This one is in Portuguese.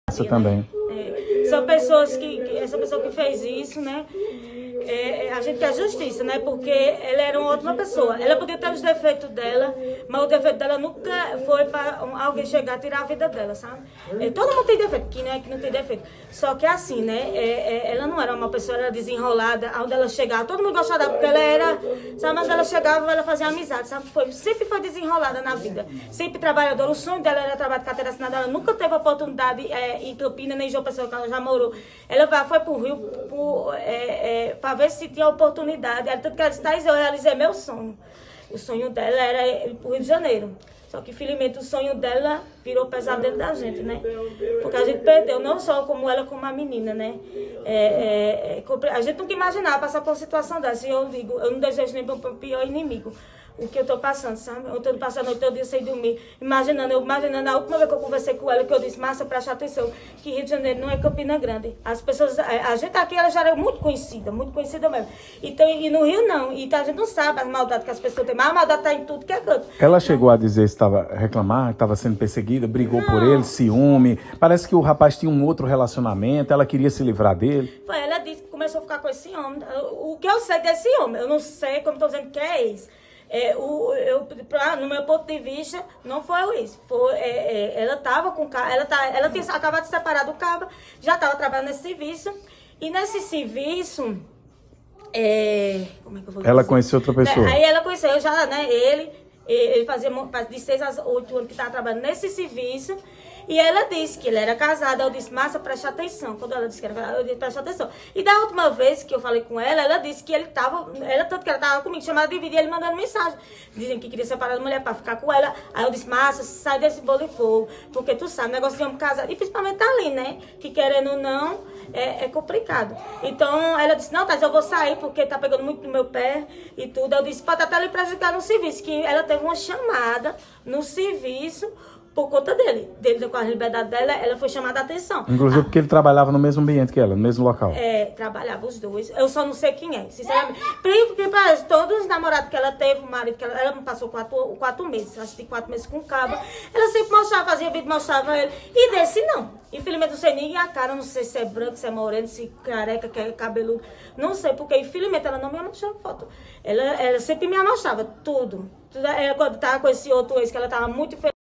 Isso também. São pessoas essa pessoa que fez isso, né? A gente quer justiça, né? Porque ela era uma ótima pessoa. Ela podia ter os defeitos dela, mas o defeito dela nunca foi para alguém chegar a tirar a vida dela, sabe? Todo mundo tem defeito, que não tem defeito. Só que assim, né? Ela não era uma pessoa, era desenrolada, onde ela chegava, todo mundo gostava dela, porque ela era, sabe? Onde ela chegava, ela fazia amizade, sabe? Sempre foi desenrolada na vida. Sempre trabalhadora. O sonho dela era trabalhar de carteira assinada. Ela nunca teve oportunidade em Campinas, nem em João Pessoa, que ela já morou. Ela foi pro Rio para ver se tinha oportunidade. Ela tanto que ela disse, Thaís, eu realizei meu sonho. O sonho dela era ir pro Rio de Janeiro. Só que, infelizmente, o sonho dela virou pesadelo da gente, né? Porque a gente perdeu, não só como ela, como a menina, né? A gente nunca imaginava passar por uma situação dessa. E eu digo, eu não desejo nem para o pior inimigo o que eu tô passando, sabe? Eu tô passando a noite todo dia sem dormir, imaginando a última vez que eu conversei com ela, que eu disse, Márcia, preste atenção, que Rio de Janeiro não é Campina Grande. As pessoas, a gente aqui, ela já era muito conhecida mesmo. Então, e no Rio não, e a gente não sabe a maldade que as pessoas têm, mas a maldade tá em tudo que é canto. Ela chegou a dizer, reclamar, que estava sendo perseguida, brigou por ele, ciúme, parece que o rapaz tinha um outro relacionamento, ela queria se livrar dele. Ela disse que começou a ficar com esse homem, o que eu sei desse homem, eu não sei, como estou dizendo, que é isso. No meu ponto de vista, não foi isso. Ela estava com ela tinha acabado de separar do cabo, já estava trabalhando nesse serviço. E nesse serviço, como é que eu vou dizer? Ela conheceu outra pessoa. Aí ela conheceu já, né? Ele fazia de 6 a 8 anos que estava trabalhando nesse serviço. E ela disse que ele era casado. Eu disse, Márcia, preste atenção. Quando ela disse que era casado, eu disse, preste atenção. E da última vez que eu falei com ela, ela disse que ele estava, tanto que ela estava comigo, chamada de vídeo, e ele mandando mensagem, dizendo que queria separar da mulher para ficar com ela. Aí eu disse, Márcia, sai desse bolo de fogo, porque tu sabe, negócio de homem casado, e principalmente ali, né, que querendo ou não, é complicado. Então, ela disse, não, Thais, eu vou sair, porque tá pegando muito no meu pé e tudo. Eu disse, pode até lhe prejudicar no serviço, que ela teve uma chamada no serviço, por conta dele, com a liberdade dela, ela foi chamada a atenção. Inclusive porque ele trabalhava no mesmo ambiente que ela, no mesmo local. Trabalhava os dois. Eu só não sei quem é, sinceramente. Porque parece, todos os namorados que ela teve, o marido que ela passou 4 meses, acho que 4 meses com cabo, ela sempre mostrava, fazia vídeo, mostrava ele. E desse não. Infelizmente não sei nem a cara, não sei se é branco, se é moreno, se careca, que é cabeludo. Não sei, porque infelizmente ela não me mostrava foto. Ela sempre me mostrava tudo. Quando tava com esse outro ex, que ela tava muito feliz.